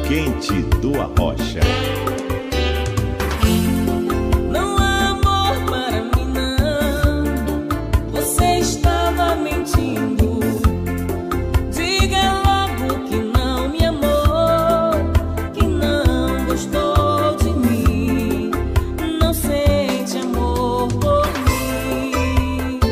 quente do Arrocha. Não há amor para mim, não. Você estava mentindo. Diga logo que não me amou, que não gostou de mim, não sente amor por mim.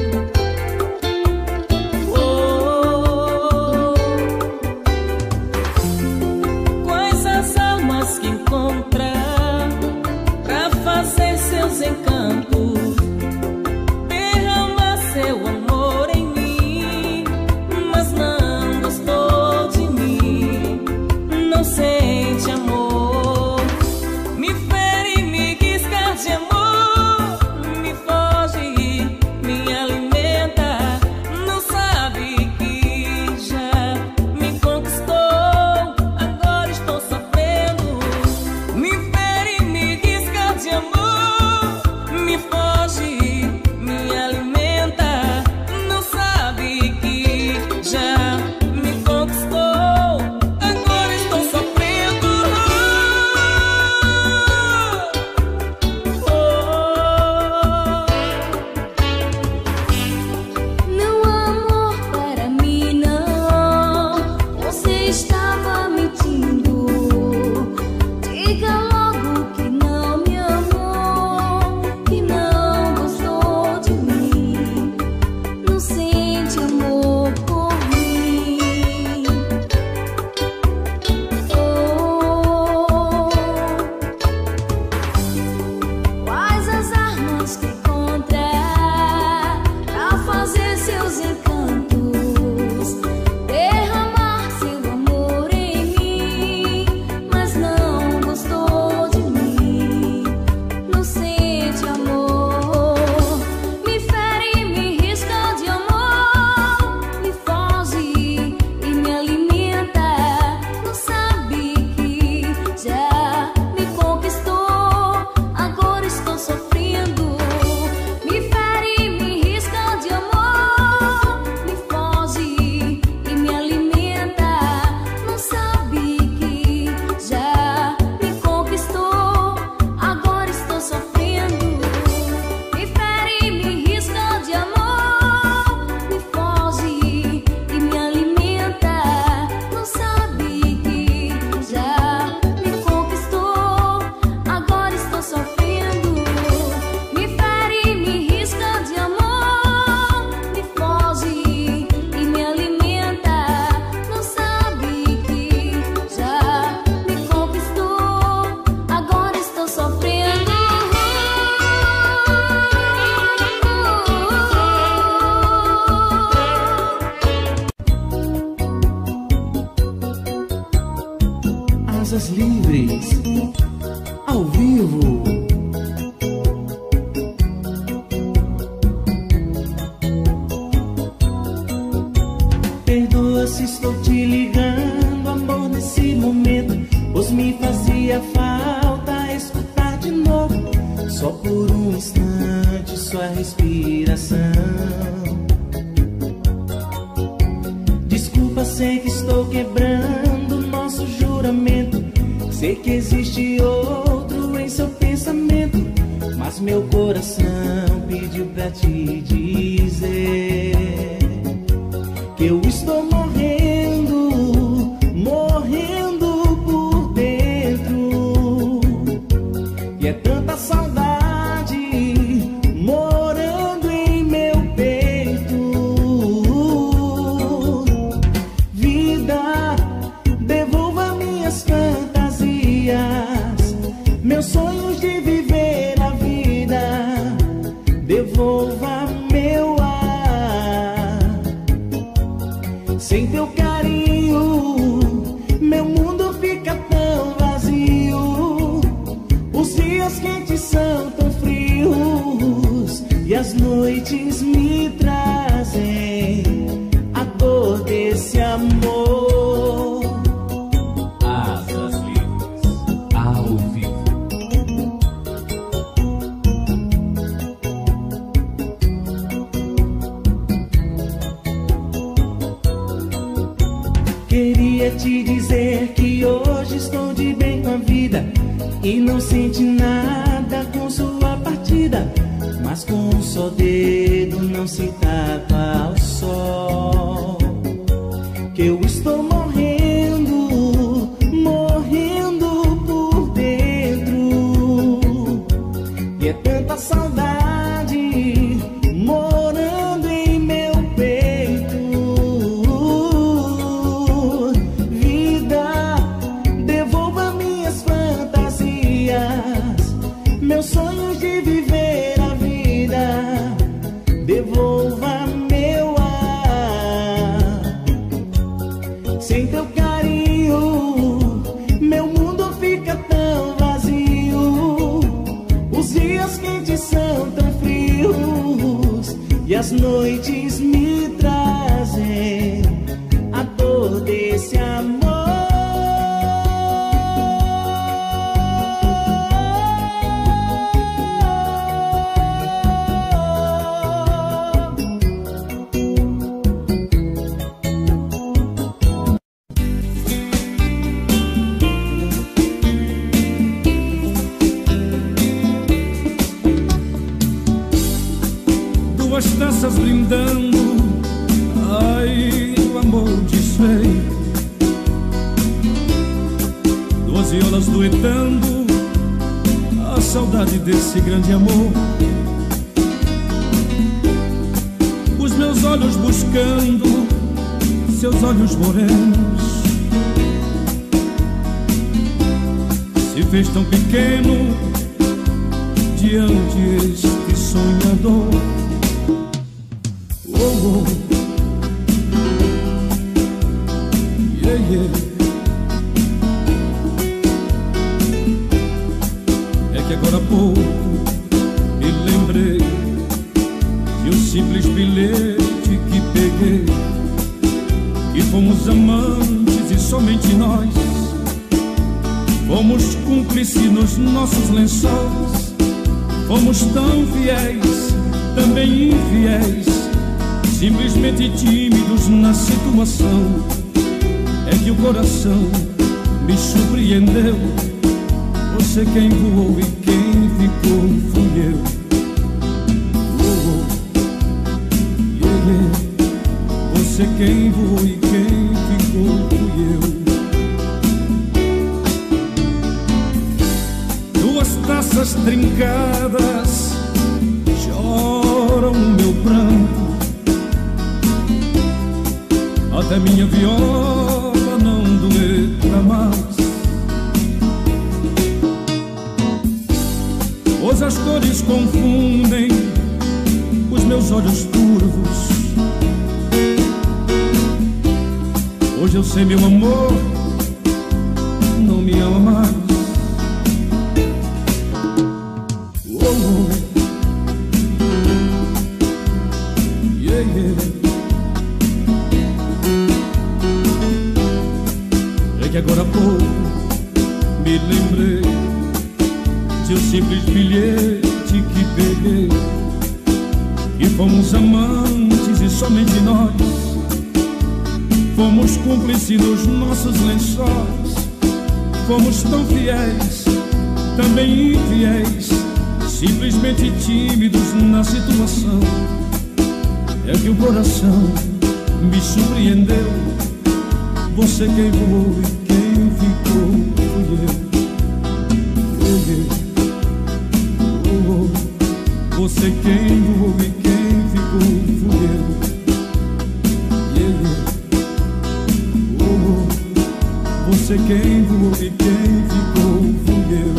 Quais as almas que encontrar pra fazer seus encantos, derramar seu amor em mim, mas não gostou de mim, não sente amor. Me fere, me risca de amor, me foge, me alimenta, não sabe que já me conquistou, agora estou sofrendo. Me fere, me risca de amor, me foge, me alimenta, não sabe que já me conquistou, agora estou sofrendo. Não há amor para mim, não. Você estava mentindo. Diga logo que não me amou, que não gostou de mim, não sente amor por mim. Quais as armas que encontrar pra fazer seus encantos, derramar seu amor em mim, mas não gostou de mim, não sente amor. Me fere, me risca de amor, me foge e me alimenta, não sabe que já me conquistou, agora estou sofrendo. Me fere, me risca de amor, me foge e me alimenta, não sabe que já me conquistou, agora estou sofrendo. Me fere, me risca de amor, me foge e me alimenta, não sabe que já me conquistou, agora estou sofrendo. Me fere, me risca de amor, me foge e me alimenta, não sabe que já me conquistou, agora estou sofrendo. Asas Livres, ao vivo. Perdoa se estou te ligando, amor, nesse momento, pois me fazia falta escutar de novo, só por um instante, sua respiração. Desculpa, sei que estou quebrando nosso juramento, sei que existe outro em seu pensamento, mas meu coração pediu pra te dizer que eu estou morrendo, morrendo por dentro, e é tanta saudade morando em meu peito. Vida, devolva minhas fantasias, meus sonhos de viver a vida, devolva meu ar. dizer que hoje estou de bem com a vida e não sente nada com sua partida, mas com um só dedo não se tapa ao sol. Que eu estou morrendo, morrendo por dentro, e é tanta saudade morando em meu peito. Vida, devolva minhas fantasias, meus sonhos de viver a vida. Devolva meu ar. Sem teu carinho, meu mundo fica tão vazio. Os dias quentes são tão frios e as noites me trazem a dor desse amor. Duas taças brindando, ai, o amor desfeito. Duas violas duetando a saudade desse grande amor. Os meus olhos buscando seus olhos morenos, se fez tão pequeno diante este sonhador. Oh, oh. Yeah, yeah. É que agora há pouco me lembrei de um simples bilhete que peguei, e fomos amantes e somente nós fomos cúmplices nos nossos lençóis. Fomos tão fiéis, também infiéis, simplesmente tímidos na situação. É que o coração me surpreendeu. Você quem voou e quem ficou fui eu. Oh, oh. Yeah, yeah. Você quem voou e quem ficou fui eu. Duas taças trincadas choram o meu pranto, até minha viola não dueta mais. Hoje as cores confundem os meus olhos turvos. Hoje eu sei, meu amor não me ama mais. Oh, oh. Yeah, yeah. É que agora há pouco me lembrei de um simples bilhete que peguei, e fomos amantes e somente nós fomos cúmplices nos nossos lençóis. Fomos tão fiéis, também infiéis, simplesmente tímidos na situação. É que o coração me surpreendeu. Você quem voou e quem ficou fui eu. Oh, yeah. Oh, oh. Você quem voou e quem ficou fui eu. Yeah, yeah. Oh, oh. Você quem voou e quem ficou fui eu.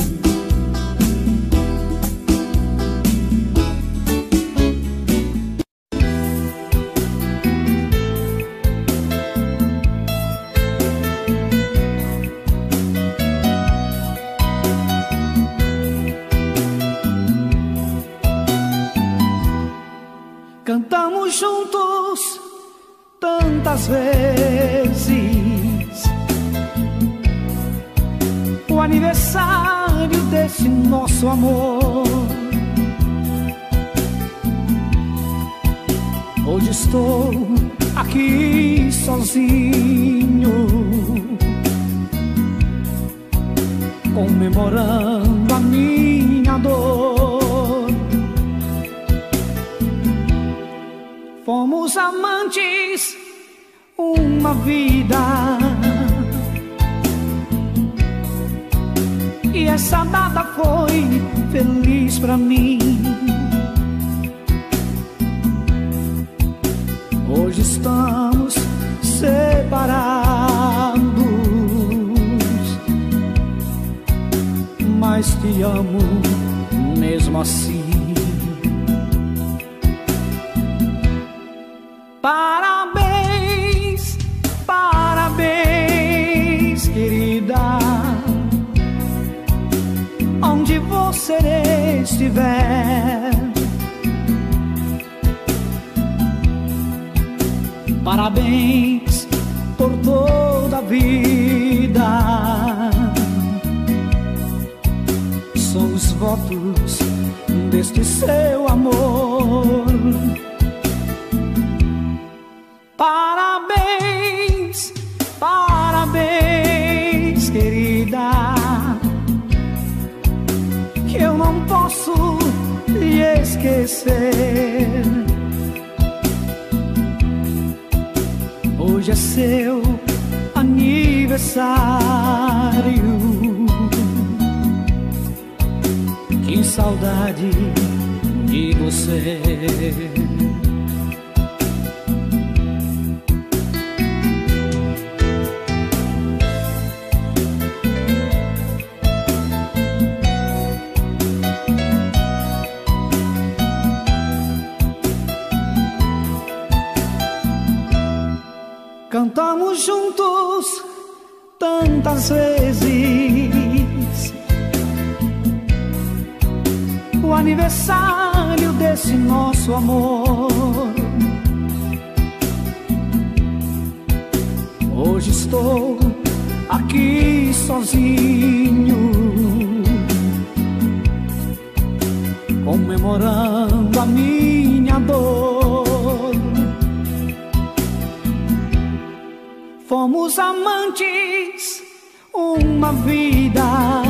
Cantamos juntos tantas vezes o aniversário desse nosso amor. Hoje estou aqui sozinho, comemorando a minha dor. Fomos amantes uma vida, e essa data foi feliz pra mim. Hoje estamos separados, mas te amo mesmo assim. Parabéns, parabéns, querida, onde você estiver. Parabéns por toda a vida, são os votos deste seu amor. Parabéns, parabéns, querida, que eu não posso lhe esquecer. Hoje é seu aniversário, que saudade de você. Cantamos juntos tantas vezes o aniversário desse nosso amor. Hoje estou aqui sozinho, comemorando a minha dor. Fomos amantes uma vida,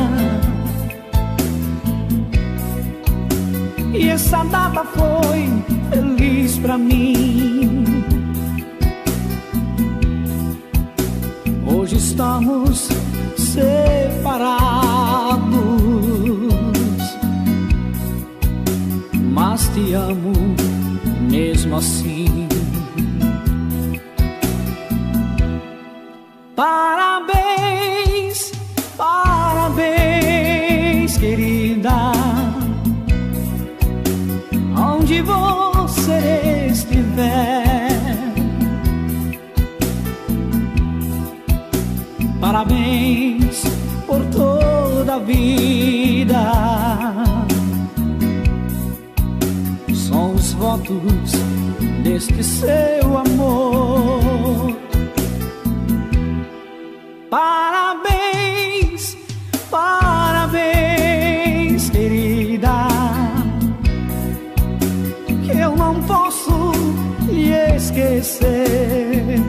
e essa data foi feliz pra mim. Hoje estamos separados, mas te amo mesmo assim. Parabéns, parabéns, querida, onde você estiver. Parabéns por toda a vida, são os votos deste seu amor. Parabéns, parabéns, querida, que eu não posso lhe esquecer.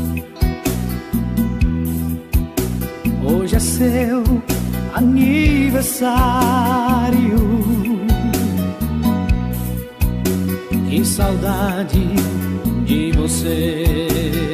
Hoje é seu aniversário, que saudade de você.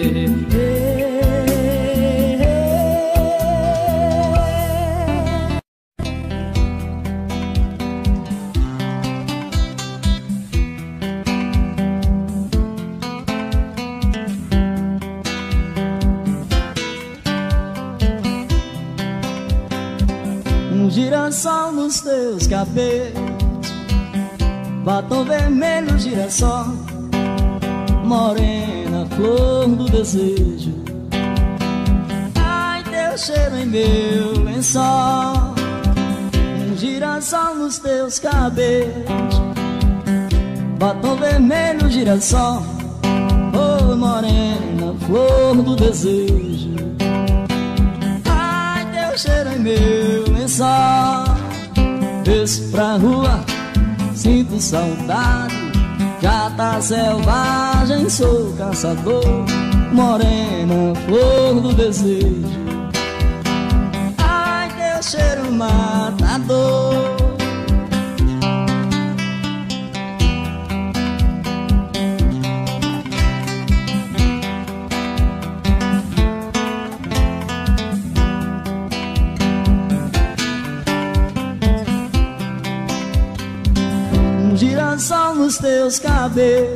Girassol nos teus cabelos, batom vermelho, girassol, morena, flor do desejo. Ai, teu cheiro em meu lençol. Girassol nos teus cabelos, batom vermelho, girassol, oh, morena, flor do desejo. Ai, teu cheiro em meu lençol. Desço pra rua, sinto saudade, já tá selvagem, sou caçador, morena, flor do desejo. Ai, teu cheiro matador. Um girassol nos teus cabelos,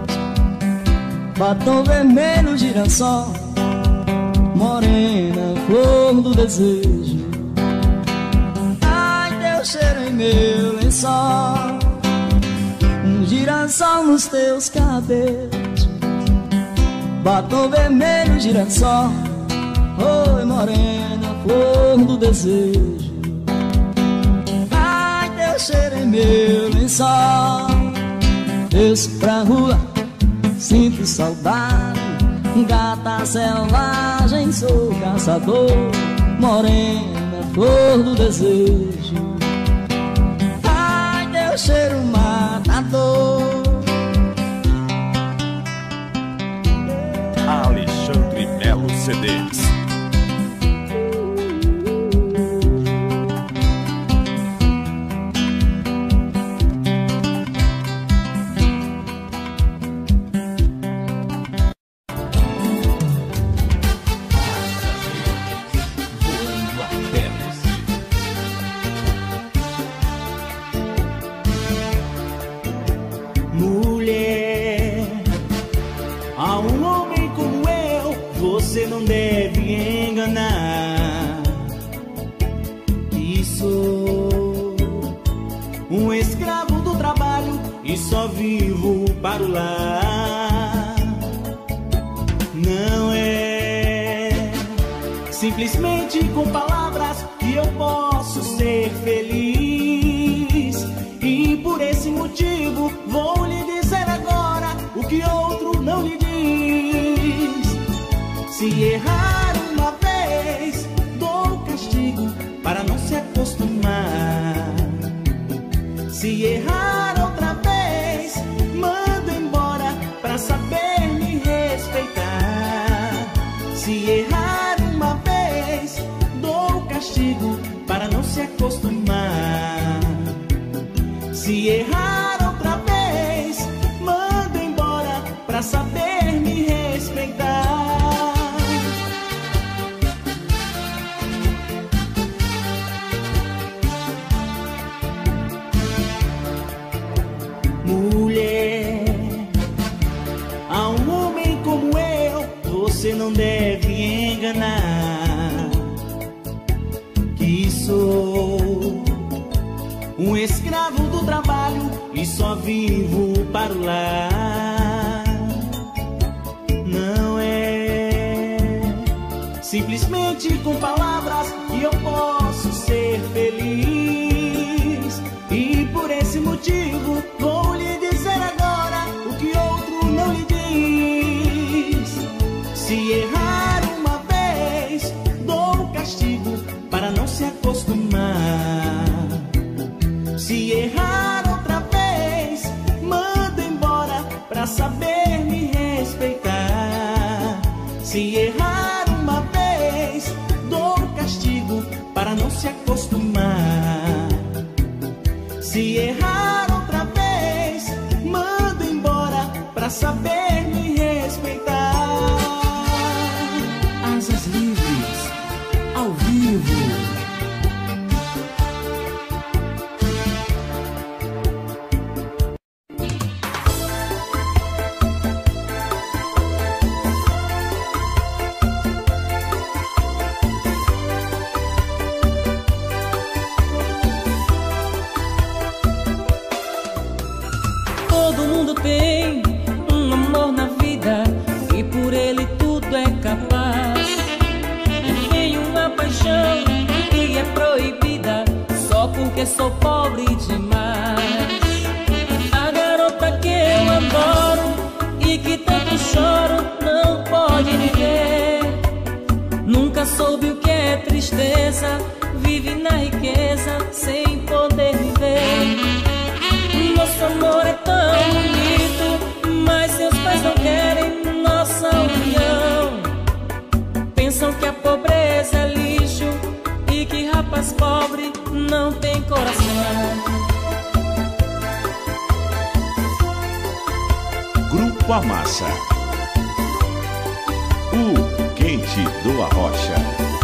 batom vermelho, girassol, morena, flor do desejo. Ai, teu cheiro em meu lençol. Um girassol nos teus cabelos, batom vermelho, girassol, oi, morena, flor do desejo. Ai, teu cheiro em meu lençol. Desço pra rua, sinto saudade, gata selvagem, sou caçador, morena, flor do desejo. Ai, teu cheiro matador. Alexandre Melo CDs. Você não deve enganar, que sou um escravo do trabalho e só vivo para o lar. Não é simplesmente com palavras que eu posso ser feliz, e por esse motivo vou lhe dizer agora o que outro não lhe diz. Se errar uma vez, dou castigo para não se acostumar. Se errar outra vez, mando embora pra saber me respeitar. Se errar uma vez, dou castigo para não se acostumar. Se errar outra vez, mando embora pra saber me respeitar. Mulher, a um homem como eu, você não deve enganar, que sou um escravo do trabalho e só vivo para o lar. Não é simplesmente com palavras que eu posso ser feliz, e por esse motivo vou lhe dizer agora o que outro não lhe diz. Se errar uma vez, dou castigo para não se acostumar. Se errar outra vez, mando embora pra saber me respeitar. Se errar uma vez, dou castigo para não se acostumar. Se errar outra vez, mando embora pra saber me respeitar. Asas livres, ao vivo. Todo mundo tem um amor na vida e por ele tudo é capaz. Tem uma paixão que é proibida só porque sou pobre demais. A garota que eu adoro e que tanto choro não pode viver. Nunca soube o que é tristeza, vive na riqueza sem poder viver. Nosso amor é tão bonito, mas seus pais não querem nossa união. Pensam que a pobreza é lixo e que rapaz pobre não tem coração. Grupo Amassa, o quente do Arrocha.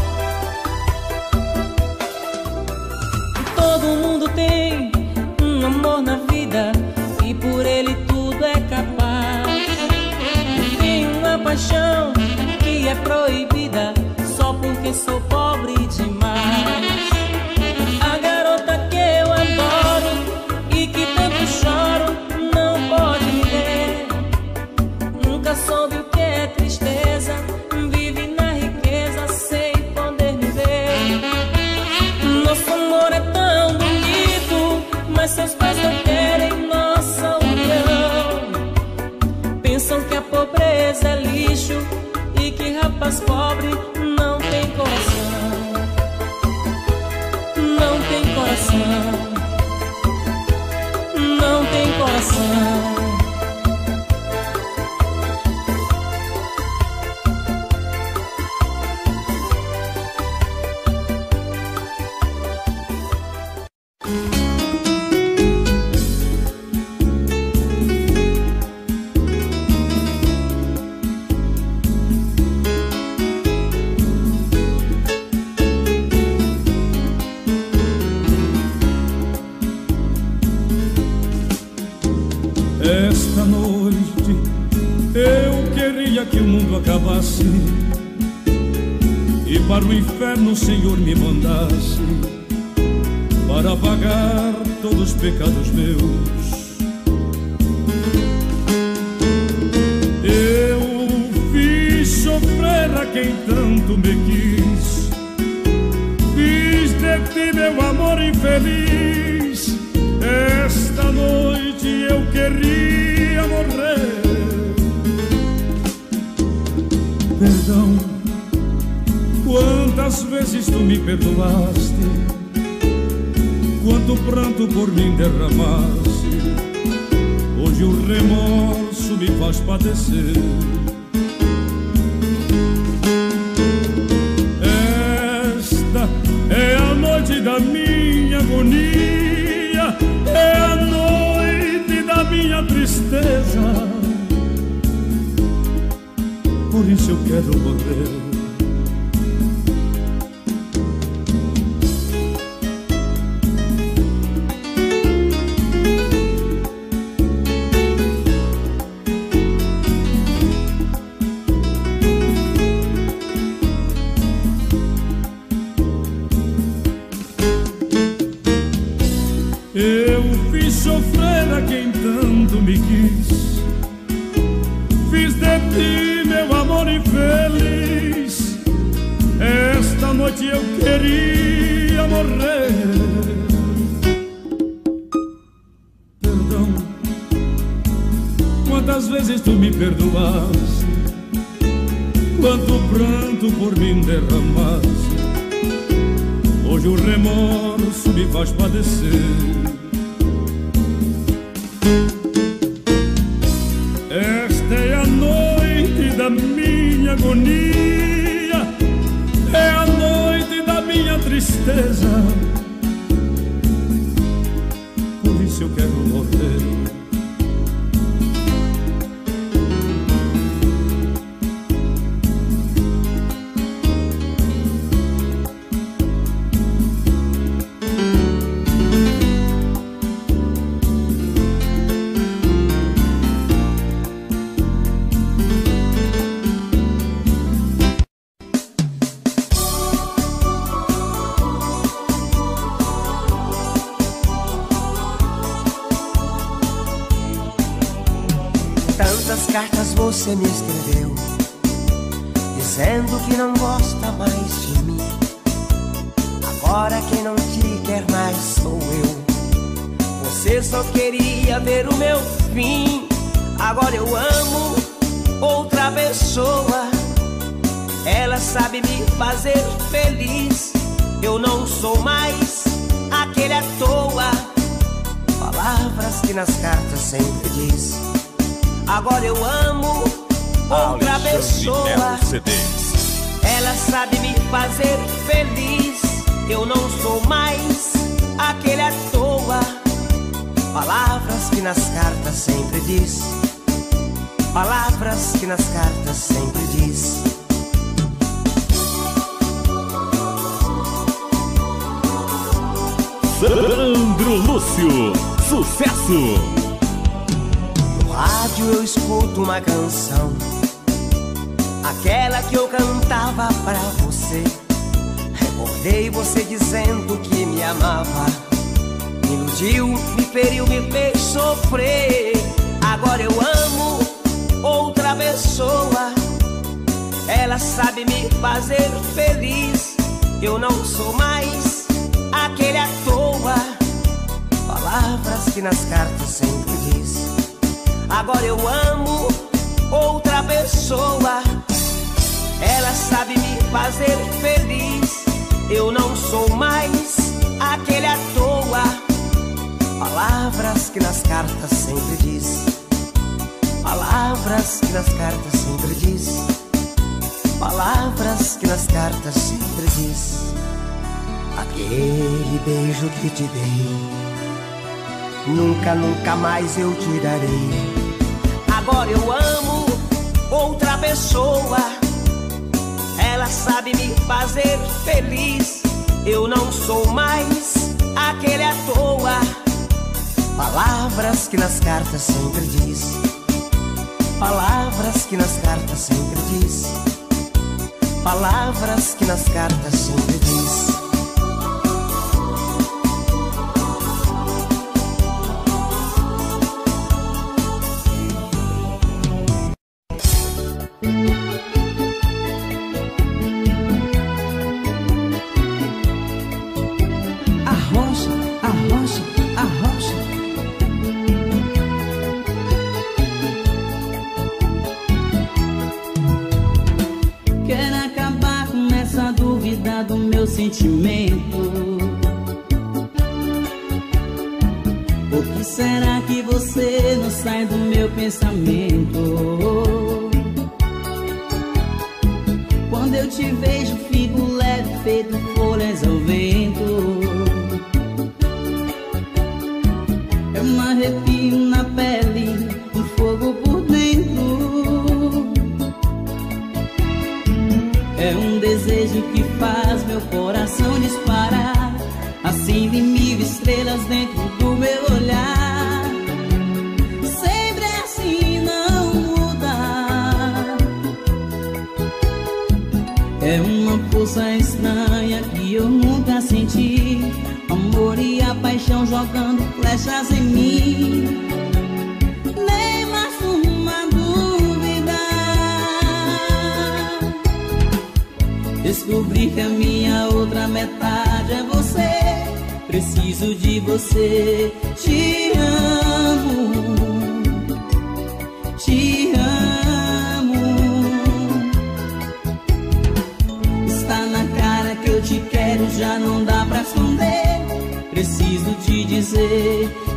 Todo mundo tem um amor na vida e por ele tudo é capaz. Tem uma paixão que é proibida só porque sou pobre demais. A garota que eu adoro e que tanto choro não pode me ver. Nunca soube o que é tristeza, vive na riqueza sem poder me ver. Nosso amor é tão bonito, mas seus pais não querem nossa união. Pensam que a pobreza é lixo e que rapaz pobre não tem coração. Não tem coração. Não tem coração. Esta noite eu queria que o mundo acabasse e para o inferno o Senhor me mandasse para pagar todos os pecados meus. Eu fiz sofrer a quem tanto me quis, fiz de ti meu amor infeliz. Esta noite eu queria morrer. Perdão, quantas vezes tu me perdoaste, quanto pranto por mim derramaste. Hoje o remorso me faz padecer. Esta é a noite da minha agonia, é a noite da minha tristeza. Por isso eu quero morrer. Eu fiz sofrer a quem tanto me quis, fiz de ti meu amor infeliz. Esta noite eu queria morrer. Perdão, quantas vezes tu me perdoaste, quanto pranto por mim derramaste. Hoje o remorso me faz padecer. Esta é a noite da minha agonia, é a noite da minha tristeza. Por isso eu quero morrer. Tantas cartas você me escreveu, dizendo que não gosta mais de mim. Agora quem não te quer mais sou eu. Você só queria ver o meu fim. Agora eu amo outra pessoa, ela sabe me fazer feliz. Eu não sou mais aquele à toa, palavras que nas cartas sempre diz. Agora eu amo outra pessoa, ela sabe me fazer feliz. Eu não sou mais cartas sempre diz, palavras que nas cartas sempre diz. Sandro Lúcio, sucesso! No rádio eu escuto uma canção, aquela que eu cantava pra você. Recordei você dizendo que me amava, me iludiu, me feriu, me fez sofrer. Agora eu amo outra pessoa, ela sabe me fazer feliz. Eu não sou mais aquele à toa, palavras que nas cartas sempre diz. Agora eu amo outra pessoa, ela sabe me fazer feliz. Eu não sou mais aquele à toa, palavras que nas cartas sempre diz, palavras que nas cartas sempre diz, palavras que nas cartas sempre diz. Aquele beijo que te dei, nunca, nunca mais eu te darei. Agora eu amo outra pessoa, ela sabe me fazer feliz. Eu não sou mais aquele à toa, palavras que nas cartas sempre diz, palavras que nas cartas sempre diz, palavras que nas cartas sempre diz. Do meu sentimento, o que será que você não sai do meu pensamento? Quando eu te vejo fico leve, feito folhas ao vento. É um arrepio na pele, um fogo por dentro. É um desejo que faz meu coração disparar, assim de 1000 estrelas dentro do meu olhar. Sempre assim, não muda. É uma força estranha que eu nunca senti, amor e a paixão jogando flechas em mim. Nem mais uma dúvida, descobri que a minha outra metade é você. Preciso de você, te amo, te amo. Está na cara que eu te quero, já não dá pra esconder. Preciso te dizer